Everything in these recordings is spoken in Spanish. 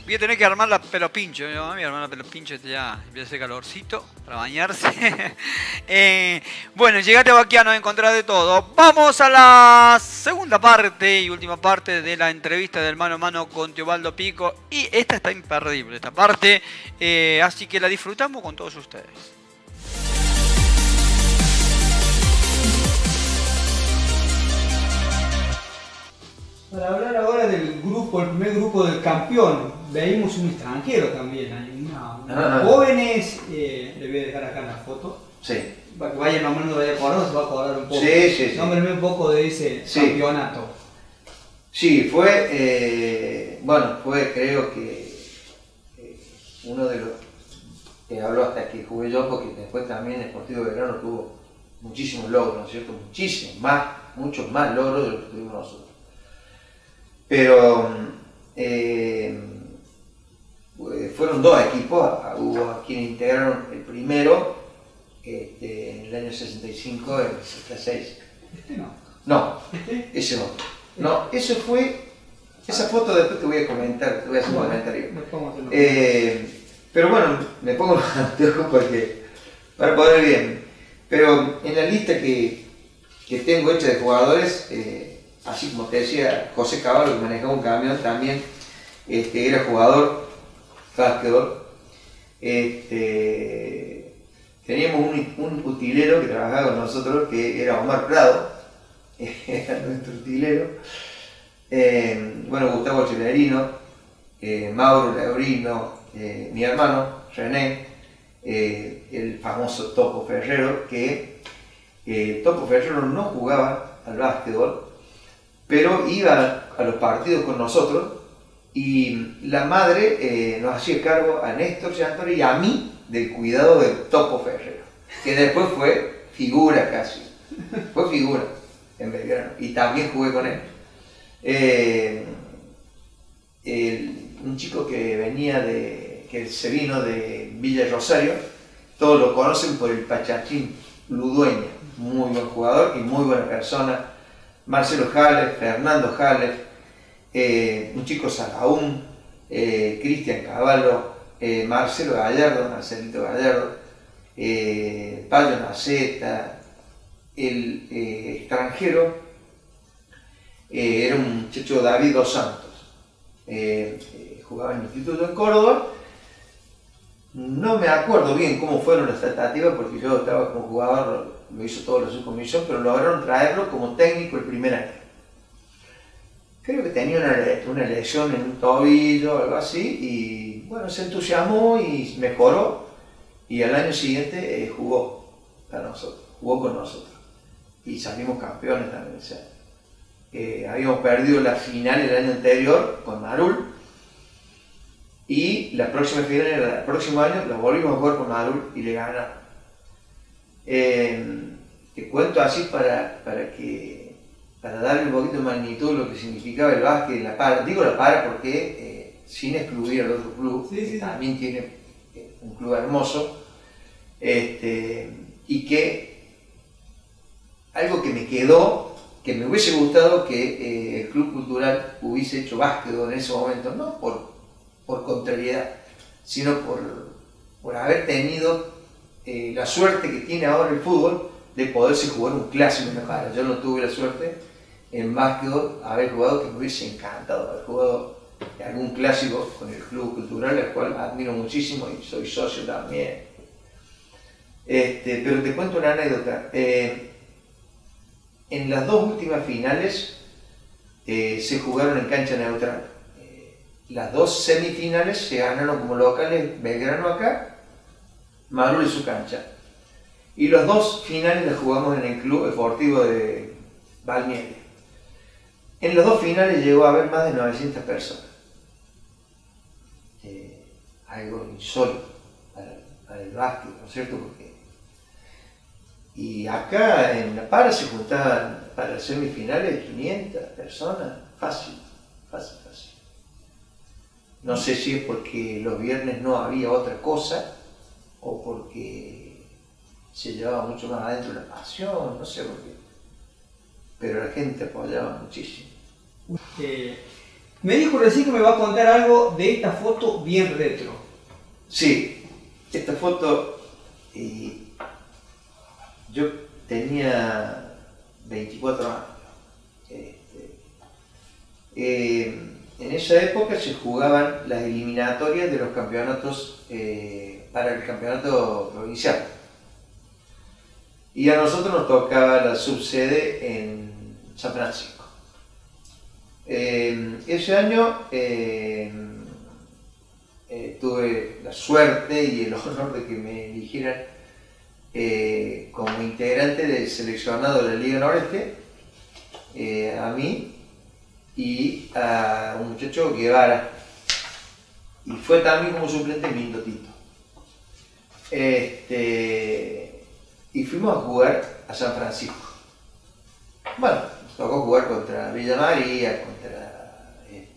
Voy a tener que armar la pelo pincho, ¿no? Voy a armar la pelo pincho, ya empieza a hacer calorcito para bañarse. Bueno, llegaste a Baquiano, encontrás de todo. Vamos a la segunda parte y última parte de la entrevista del mano a mano con Teobaldo Pico. Y esta está imperdible, esta parte. Así que la disfrutamos con todos ustedes. Para hablar ahora del grupo, el primer grupo del campeón, veíamos un extranjero también, hay jóvenes, le voy a dejar acá la foto. Sí. Para que vayan nombrando, vaya acordando, se va a acordar un poco. Sí. Nómbrame un poco de ese campeonato. Sí, fue, fue creo que uno de los que habló hasta que jugué yo, porque después también el Sportivo Belgrano tuvo muchísimos logros, ¿no es cierto? Muchos más logros de los que tuvimos nosotros. Pero fueron dos equipos, hubo quienes integraron el primero en el año 65, el 66. ¿Este no? No, ese no. No, eso fue, esa foto después te voy a comentar, te voy a hacer un comentario. Pero bueno, me pongo los anteojos para poder ver bien. Pero en la lista que tengo hecha de jugadores, así como te decía, José Caballo, que manejaba un camión, también era jugador básquetbol. Teníamos un utilero que trabajaba con nosotros, que era Omar Prado, era nuestro utilero. Gustavo Celerino, Mauro Leurino, mi hermano René, el famoso Topo Ferrero, que Topo Ferrero no jugaba al básquetbol, pero iba a los partidos con nosotros y la madre nos hacía cargo a Néstor Giantori y a mí del cuidado de Topo Ferrero, que después fue figura casi, fue figura en Belgrano y también jugué con él. Un chico que se vino de Villa Rosario, todos lo conocen por el Pachachín Ludueña, muy buen jugador y muy buena persona. Marcelo Haller, Fernando Haller, un chico Sagaún, Cristian Cavallo, Marcelito Gallardo, Payo Naceta, el extranjero era un muchacho David Dos Santos, jugaba en el Instituto en Córdoba. No me acuerdo bien cómo fueron las tratativas porque yo estaba como jugador, lo hizo todo la subcomisión, pero lograron traerlo como técnico el primer año. Creo que tenía una lesión en un tobillo o algo así y bueno, se entusiasmó y mejoró y al año siguiente jugó con nosotros y salimos campeones también ese año. Habíamos perdido la final el año anterior con Marul y la próxima final era el próximo año, la volvimos a jugar con Marul y le ganamos. Te cuento así para darle un poquito de magnitud lo que significaba el básquet, la Para. Digo la Para porque sin excluir al otro club, que también tiene un club hermoso, y que algo que me quedó, que me hubiese gustado que el Club Cultural hubiese hecho básquetbol en ese momento, no por contrariedad, sino por haber tenido la suerte que tiene ahora el fútbol de poderse jugar un clásico en la Para. Yo no tuve la suerte en básquetbol haber jugado, que me hubiese encantado haber jugado algún clásico con el Club Cultural, al cual admiro muchísimo y soy socio también. Pero te cuento una anécdota. En las dos últimas finales se jugaron en cancha neutral. Las dos semifinales se ganaron como locales, Belgrano acá, Marul en su cancha. Y las dos finales las jugamos en el Club Deportivo de Valmiera. En las dos finales llegó a haber más de 900 personas. Algo insólito para el básquet, ¿no es cierto? Y acá en La Para se juntaban para las semifinales 500 personas, fácil. No sé si es porque los viernes no había otra cosa o porque se llevaba mucho más adentro la pasión, no sé por qué. Pero la gente apoyaba muchísimo. Me dijo recién que me va a contar algo de esta foto bien retro. Sí, esta foto yo tenía 24 años. En esa época se jugaban las eliminatorias de los campeonatos para el campeonato provincial. Y a nosotros nos tocaba la subsede en San Francisco. Ese año tuve la suerte y el honor de que me eligieran como integrante del seleccionado de la Liga Noreste, a mí y a un muchacho Guevara, y fue también como suplente Mindo Tito. Y fuimos a jugar a San Francisco. Bueno, nos tocó jugar contra Villa María, contra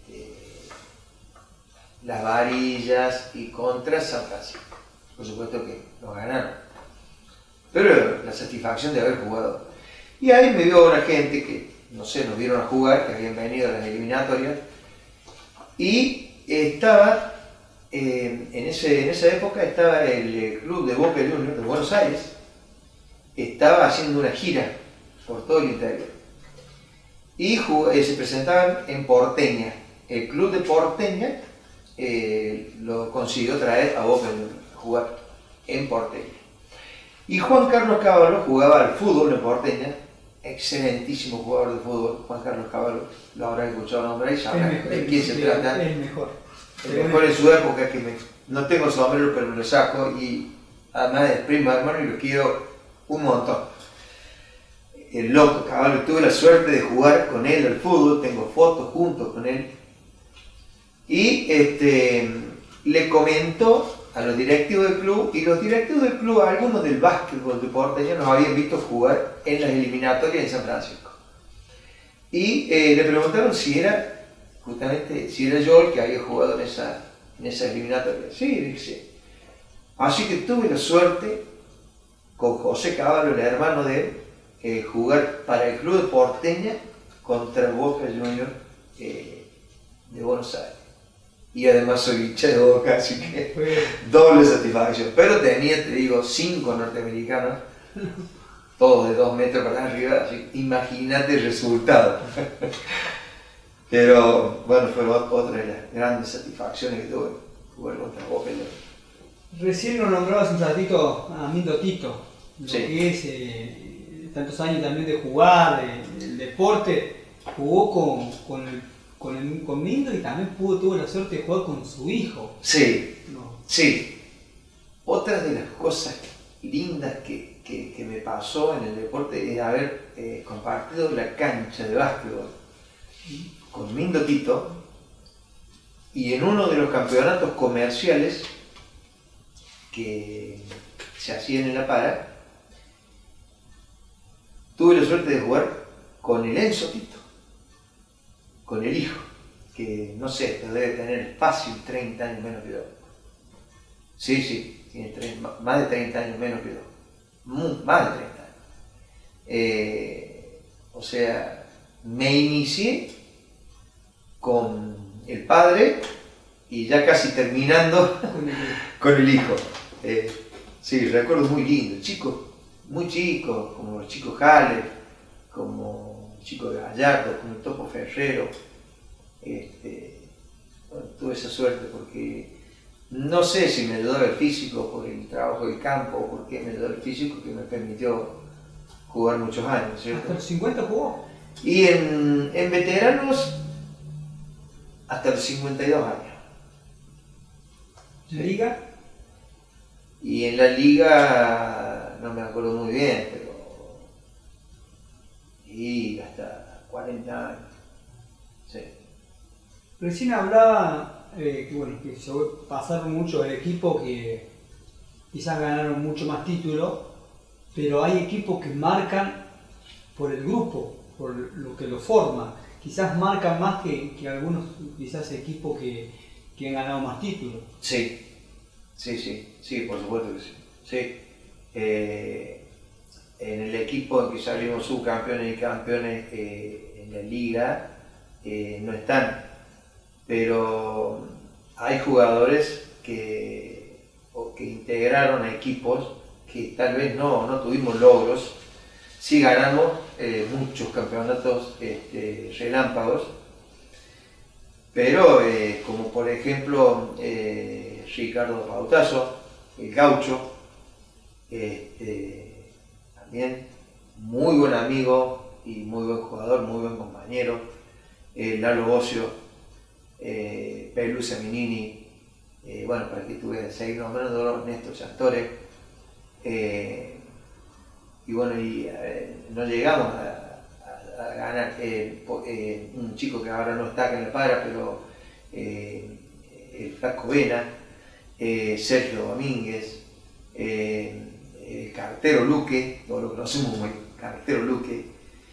Las Varillas y contra San Francisco. Por supuesto que nos ganaron, pero la satisfacción de haber jugado. Y ahí me vio una gente que, no sé, nos vieron a jugar, que habían venido a las eliminatorias, y estaba, en esa época estaba el club de Boca Juniors de Buenos Aires, estaba haciendo una gira por todo el interior. Y se presentaban en Porteña. El club de Porteña lo consiguió traer a Boca Juniors a jugar en Porteña. Y Juan Carlos Cavallo jugaba al fútbol en Porteña, excelentísimo jugador de fútbol. Juan Carlos Cavallo, lo habrá escuchado nombrar y sabrá de quién se trata. El mejor. El mejor en su época, que no tengo sombrero pero me lo saco, y además es primo hermano y lo quiero un montón. El loco Cavallo, tuve la suerte de jugar con él al fútbol, tengo fotos juntos con él, y le comentó a los directivos del club, y los directivos del club, algunos del básquetbol de Porteña, nos habían visto jugar en las eliminatorias en San Francisco. Y le preguntaron si era, justamente, si era yo el que había jugado en esa eliminatoria. Sí, dije sí. Así que tuve la suerte, con José Cavallo, el hermano de él, jugar para el club de Porteña contra Boca Juniors de Buenos Aires. Y además soy hincha de Boca, así que doble satisfacción. Pero tenía, te digo, 5 norteamericanos, todos de 2 metros para arriba, así imagínate el resultado. Pero bueno, fue otra de las grandes satisfacciones que tuve, jugar contra Boca. Recién lo nombrabas un ratito a Mindo Tito, lo Sí. que es tantos años también de jugar, el deporte. Jugó con Mindo y también tuvo la suerte de jugar con su hijo. Sí, No. sí. Otra de las cosas lindas que me pasó en el deporte es haber compartido la cancha de básquetbol con Mindo Tito, y en uno de los campeonatos comerciales que se hacían en La Para, tuve la suerte de jugar con el Enzo Tito, con el hijo, que no sé, debe tener fácil 30 años menos que yo. Sí, tiene más de 30 años menos que yo. Más de 30 años. O sea, me inicié con el padre y ya casi terminando con el hijo. Sí, recuerdo muy lindo, chico, muy chico, como los chicos Haller, como el chico de Gallardo, como el Topo Ferrero. Bueno, tuve esa suerte porque no sé si me ayudó el físico por el trabajo del campo o por qué me ayudó el físico que me permitió jugar muchos años, ¿cierto? ¿Hasta los 50 jugó? Y en veteranos hasta los 52 años. ¿La liga? Y en la liga no me acuerdo muy bien, pero y hasta 40 años. Sí. Recién hablaba que pasaron mucho el equipo que quizás ganaron mucho más títulos, pero hay equipos que marcan por el grupo, por lo que lo forma. Quizás marcan más que algunos quizás equipos que han ganado más títulos. Sí, por supuesto que sí. Sí. En el equipo en que salimos subcampeones y campeones en la liga no están pero hay jugadores que integraron a equipos que tal vez no tuvimos logros. Sí ganamos muchos campeonatos relámpagos, pero como por ejemplo Ricardo Pautazo, el Gaucho, también muy buen amigo y muy buen jugador, muy buen compañero, Lalo Bocio, Pelusa Minini, bueno, para que tuve 6 nombrando, Néstor Santore, y bueno, no llegamos a ganar, un chico que ahora no está acá en La Para, pero el Flaco Vena, Sergio Domínguez, el Cartero Luque, todos lo conocemos como el Cartero Luque,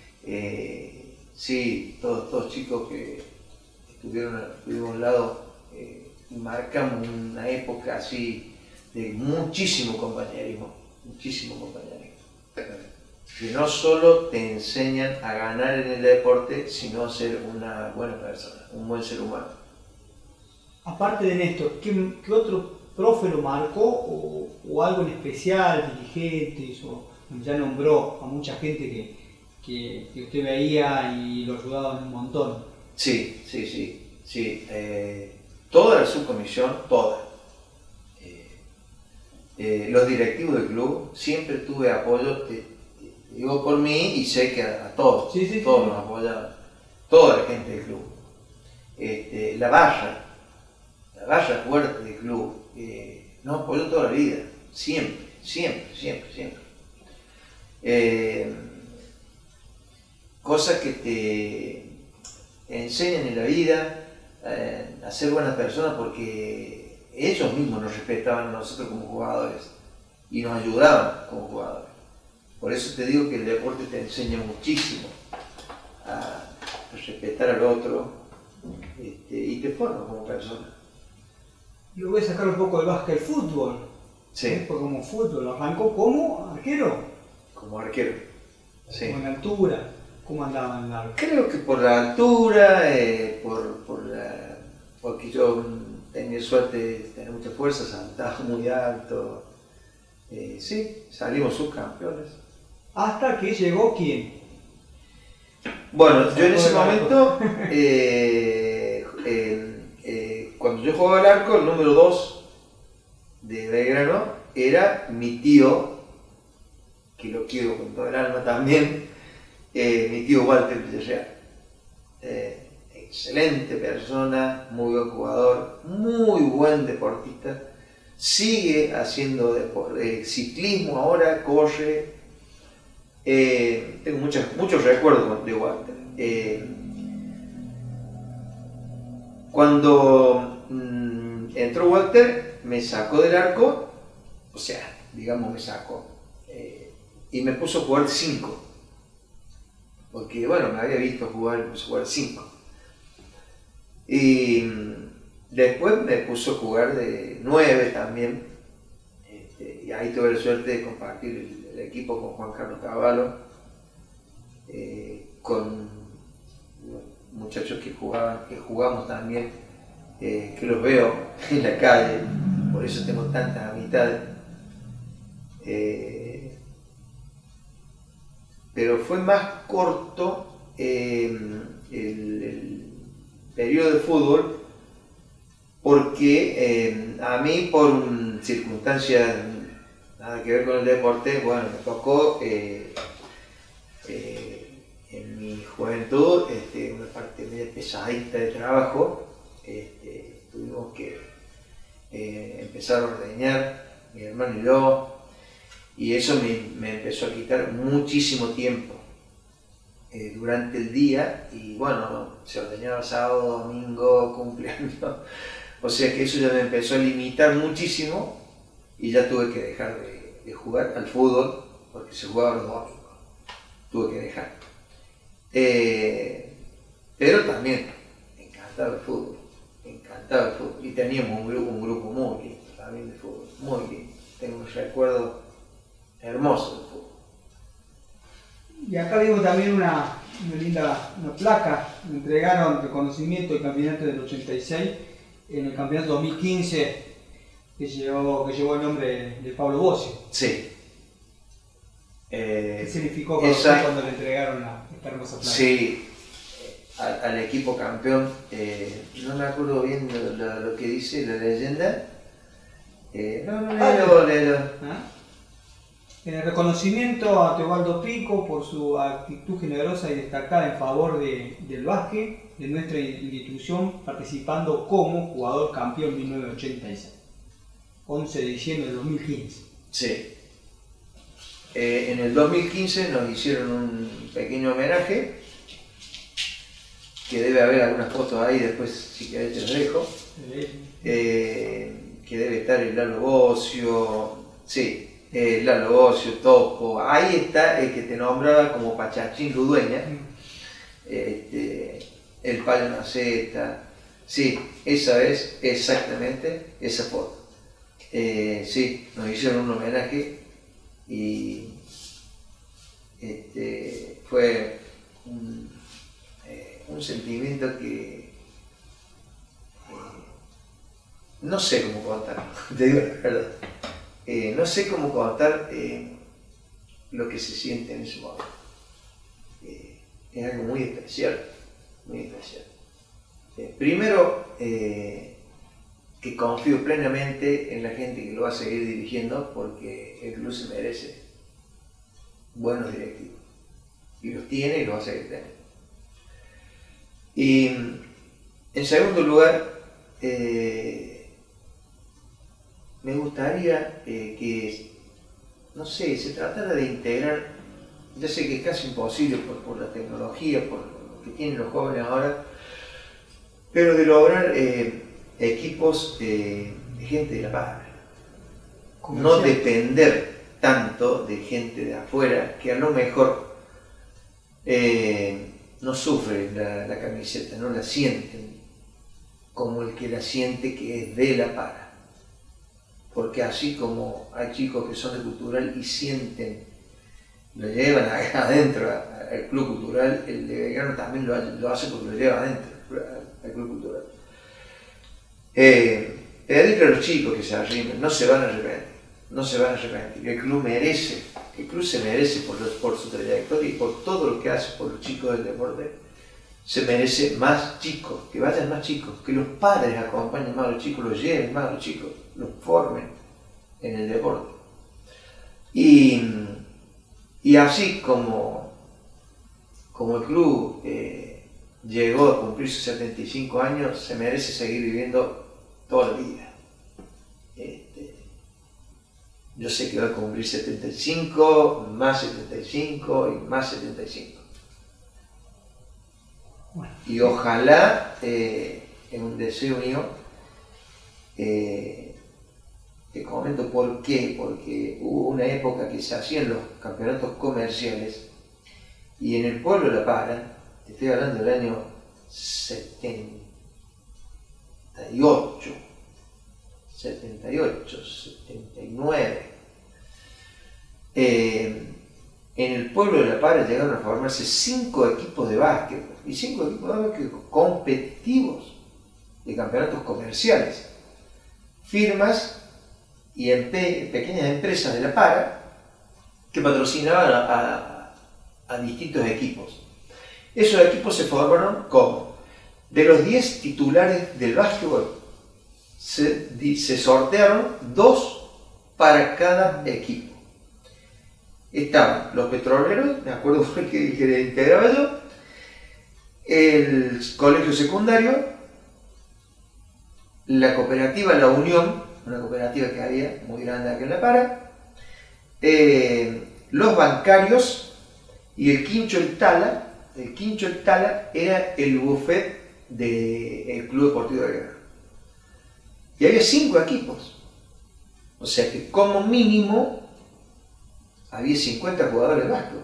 sí, todos chicos que estuvimos a un lado, y marcamos una época así de muchísimo compañerismo, que no solo te enseñan a ganar en el deporte, sino a ser una buena persona, un buen ser humano. Aparte de Néstor, ¿qué otro profe lo marcó o algo en especial, dirigentes, o ya nombró a mucha gente que usted veía y lo ayudaban un montón? Sí. Toda la subcomisión, toda. Los directivos del club, siempre tuve apoyo, te digo por mí y sé que a todos, todos nos apoyaban, toda la gente del club. La barra fuerte del club, nos apoyó toda la vida, siempre. Cosas que te enseñan en la vida a ser buenas personas, porque ellos mismos nos respetaban a nosotros como jugadores y nos ayudaban como jugadores. Por eso te digo que el deporte te enseña muchísimo a respetar al otro, y te forma como persona. Yo voy a sacar un poco del básquet al fútbol. Sí. Fue como fútbol, arrancó como arquero. Como arquero. Sí. Con altura. ¿Cómo andaba en la arco? Creo que por la altura, porque yo tenía suerte de tener mucha fuerza, saltaba muy alto. Sí, salimos subcampeones. ¿Hasta que llegó quién? Bueno, yo en ese momento, cuando yo jugaba al arco, el número 2 de Belgrano era mi tío, que lo quiero con todo el alma también, mi tío Walter Villarreal. Excelente persona, muy buen jugador, muy buen deportista, sigue haciendo ciclismo ahora, corre. Tengo muchos recuerdos de Walter. Cuando entró Walter, me sacó del arco, o sea, digamos me sacó, y me puso a jugar 5. Porque bueno, me había visto jugar, me puso a jugar 5. Y después me puso a jugar de 9 también, y ahí tuve la suerte de compartir el equipo con Juan Carlos Cavallo, con muchachos que jugamos también, que los veo en la calle, por eso tengo tantas amistades. Pero fue más corto el periodo de fútbol, porque a mí, por circunstancias nada que ver con el deporte, bueno, me tocó en mi juventud una parte media pesadita de trabajo. Tuvimos que empezar a ordeñar, mi hermano y yo, y eso me empezó a quitar muchísimo tiempo durante el día, y bueno, se ordeñaba sábado, domingo, cumpleaños, o sea que eso ya me empezó a limitar muchísimo y ya tuve que dejar de jugar al fútbol, porque se jugaba los domingos, tuve que dejar. Pero también me encantaba el fútbol, y teníamos un grupo muy lindo también de fútbol, muy lindo, tengo un recuerdo hermoso del fútbol. Y acá vimos también una linda una placa, me entregaron reconocimiento del campeonato del 86 en el campeonato 2015 que llevó el nombre de Pablo Bossi. Sí. ¿Qué significó para usted cuando le entregaron esta hermosa placa? Sí, al equipo campeón, no me acuerdo bien lo que dice la leyenda. Léelo. Reconocimiento a Teobaldo Pico por su actitud generosa y destacada en favor del básquet de nuestra institución, participando como jugador campeón 1986, 11 de diciembre del 2015. Sí. En el 2015 nos hicieron un pequeño homenaje, que debe haber algunas fotos ahí, después si querés te lo dejo, que debe estar el Lalo Bocio, sí. Lalo Bocio, Topo, ahí está el que te nombraba como Pachachín Ludueña, el Payo Naceta, sí, esa es exactamente esa foto. Sí, nos hicieron un homenaje y fue un sentimiento que no sé cómo contar, te digo la verdad. No sé cómo contar lo que se siente en ese momento. Es algo muy especial, muy especial. Primero, que confío plenamente en la gente que lo va a seguir dirigiendo, porque el club se merece buenos directivos. Y los tiene y los va a seguir teniendo. Y en segundo lugar, me gustaría que, no sé, se tratara de integrar, ya sé que es casi imposible por la tecnología, por lo que tienen los jóvenes ahora, pero de lograr equipos de gente de La Paz. No depender tanto de gente de afuera, que a lo mejor no sufre la camiseta, no la sienten como el que la siente, que es de La Paz. Porque así como hay chicos que son de cultural y sienten, lo llevan adentro al club cultural, el de Belgrano también lo hace porque lo lleva adentro al club cultural. Pedirle a los chicos que se arrimen, no se van a arrepentir, no se van a arrepentir. El club se merece por su trayectoria y por todo lo que hace por los chicos del deporte, se merece más chicos, que vayan más chicos, que los padres acompañen más a los chicos, los lleven más a los chicos, los formen en el deporte. Y así como el club llegó a cumplir sus 75 años, se merece seguir viviendo toda la vida. Yo sé que va a cumplir 75, más 75 y más 75. Bueno. Y ojalá, en un deseo mío, te comento por qué, porque hubo una época que se hacían los campeonatos comerciales y en el pueblo de La Para, estoy hablando del año 78, 79, en el pueblo de La Para llegaron a formarse 5 equipos de básquet, y 5 equipos de básquet competitivos de campeonatos comerciales, firmas y pequeñas empresas de La Para que patrocinaban a distintos equipos. Esos equipos se formaron como, de los 10 titulares del básquetbol, se sortearon 2 para cada equipo. Estaban los petroleros, me acuerdo que le integraba yo, el colegio secundario, la cooperativa La Unión, una cooperativa que había muy grande aquí en La Para, los bancarios y el Quincho El Tala. El Quincho El Tala era el buffet del Club Deportivo de Guerra. Y había 5 equipos, o sea que como mínimo había 50 jugadores de básquet.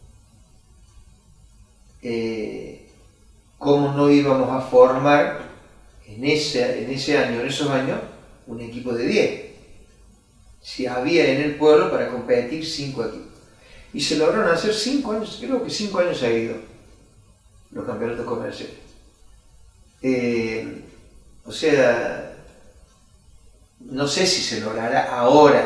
¿Cómo no íbamos a formar en ese año, en esos años, un equipo de 10? Si había en el pueblo para competir 5 equipos. Y se lograron hacer 5 años, creo que 5 años seguidos. los campeonatos comerciales. O sea, no sé si se logrará ahora,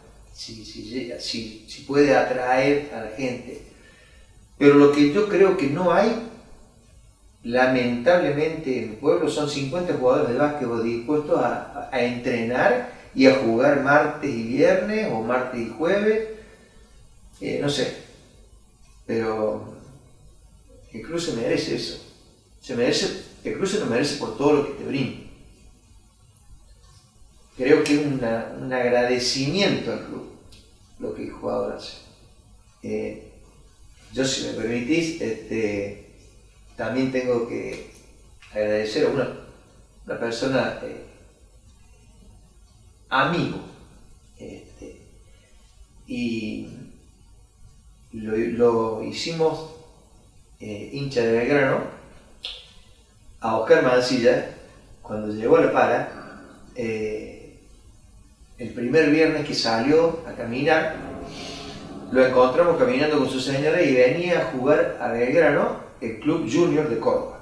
si puede atraer a la gente, pero lo que yo creo que no hay, lamentablemente en el pueblo, son 50 jugadores de básquetbol dispuestos a entrenar y a jugar martes y viernes o martes y jueves, no sé, pero el club se merece eso, el club se lo merece por todo lo que te brinda. Creo que es un agradecimiento al club lo que el jugador hace. Yo, si me permitís, también tengo que agradecer a una persona, amigo, y lo hicimos hincha de Belgrano, a Oscar Mancilla, cuando llegó a La Para, el primer viernes que salió a caminar, lo encontramos caminando con su señora y venía a jugar a Belgrano, el Club Junior de Córdoba.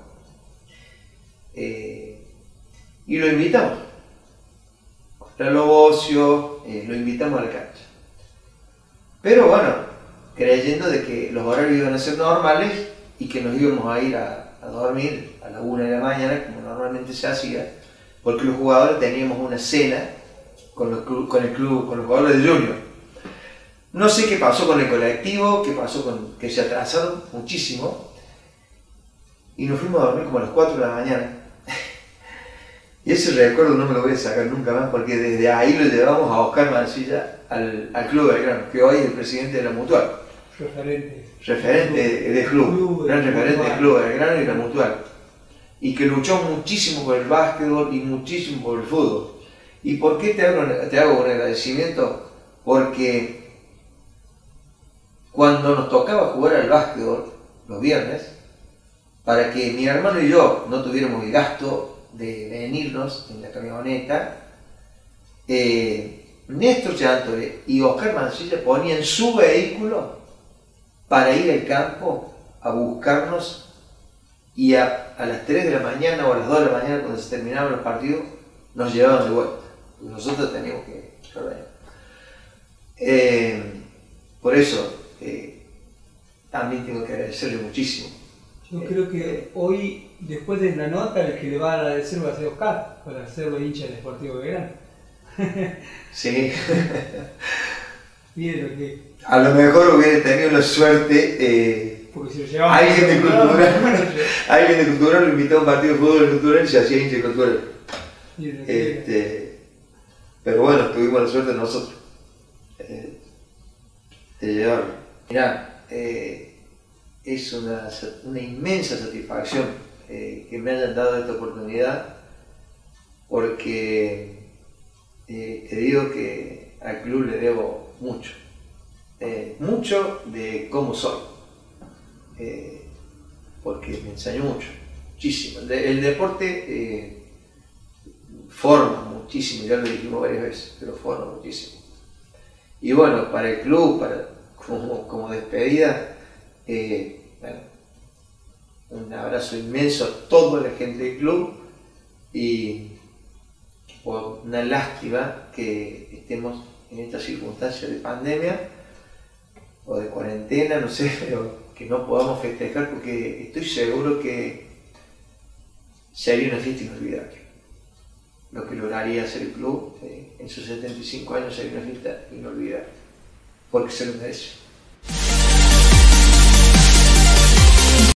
Y lo invitamos. Lo Bocio, lo invitamos a la cancha. Pero bueno, creyendo de que los horarios iban a ser normales y que nos íbamos a ir a dormir a la 1 de la mañana, como normalmente se hacía, porque los jugadores teníamos una cena con los jugadores de Junior. No sé qué pasó con el colectivo, qué pasó con que se atrasaron muchísimo, y nos fuimos a dormir como a las 4 de la mañana. Y ese recuerdo no me lo voy a sacar nunca más, porque desde ahí lo llevamos a Oscar Mancilla al Club Belgrano, que hoy es el presidente de la Mutual. Referente del club, gran referente del Club Belgrano y la Mutual. Y que luchó muchísimo por el básquetbol y muchísimo por el fútbol. ¿Y por qué te hago un agradecimiento? Porque cuando nos tocaba jugar al básquetbol los viernes, para que mi hermano y yo no tuviéramos el gasto de venirnos en la camioneta, Néstor Chantore y Oscar Mancilla ponían su vehículo para ir al campo a buscarnos, y a las 3 de la mañana o a las 2 de la mañana, cuando se terminaban los partidos, nos llevaban de vuelta. Nosotros teníamos que por eso también tengo que agradecerle muchísimo. Yo creo que hoy, después de la nota, el que le va a agradecer va a ser Oscar, por hacerlo hincha del Sportivo Belgrano. Sí. Miren lo que... A lo mejor hubiera tenido la suerte, porque si lo llevamos alguien de Cultural lo invitó a un partido de fútbol Cultural y se hacía hincha de Cultural. Pero bueno, tuvimos la suerte nosotros de llevarlo. Mirá, es una inmensa satisfacción que me hayan dado esta oportunidad, porque te digo que al club le debo mucho, mucho de cómo soy, porque me enseñó muchísimo. El deporte forma muchísimo, ya lo dijimos varias veces, pero forma muchísimo. Y bueno, para el club, como despedida, bueno, un abrazo inmenso a toda la gente del club, y una lástima que estemos en estas circunstancias de pandemia o de cuarentena, no sé, pero que no podamos festejar, porque estoy seguro que sería una fiesta inolvidable. Lo que lograría hacer el club en sus 75 años sería una fiesta inolvidable, porque se lo merece.